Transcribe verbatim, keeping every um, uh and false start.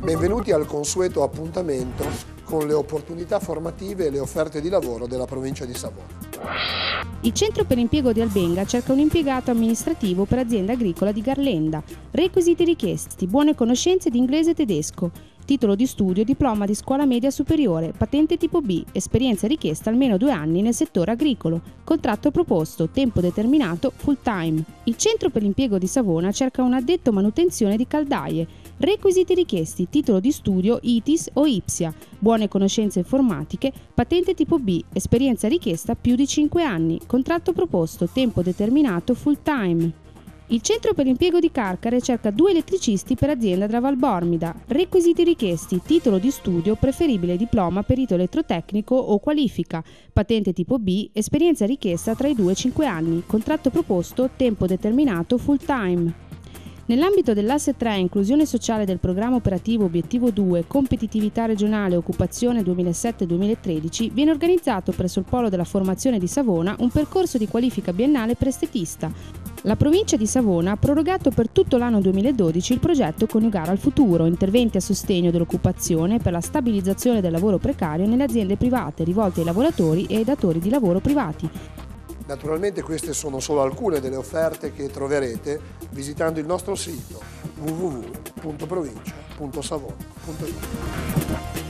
Benvenuti al consueto appuntamento con le opportunità formative e le offerte di lavoro della provincia di Savona. Il Centro per l'Impiego di Albenga cerca un impiegato amministrativo per azienda agricola di Garlenda. Requisiti richiesti: buone conoscenze di inglese e tedesco, titolo di studio, diploma di scuola media superiore, patente tipo B, esperienza richiesta almeno due anni nel settore agricolo, contratto proposto, tempo determinato, full time. Il Centro per l'Impiego di Savona cerca un addetto manutenzione di caldaie. Requisiti richiesti: titolo di studio I T I S o I P S I A, buone conoscenze informatiche, patente tipo B, esperienza richiesta più di cinque anni, contratto proposto, tempo determinato, full time. Il Centro per l'Impiego di Carcare cerca due elettricisti per azienda della Valbormida. Requisiti richiesti: titolo di studio, preferibile diploma perito elettrotecnico o qualifica, patente tipo B, esperienza richiesta tra i due e i cinque anni, contratto proposto, tempo determinato, full time. Nell'ambito dell'Asse tre Inclusione sociale del programma operativo Obiettivo due Competitività regionale occupazione duemilasette duemilatredici viene organizzato presso il Polo della Formazione di Savona un percorso di qualifica biennale per estetista. La provincia di Savona ha prorogato per tutto l'anno duemiladodici il progetto Coniugare al futuro, interventi a sostegno dell'occupazione per la stabilizzazione del lavoro precario nelle aziende private rivolte ai lavoratori e ai datori di lavoro privati. Naturalmente queste sono solo alcune delle offerte che troverete visitando il nostro sito w w w punto provincia punto savona punto it.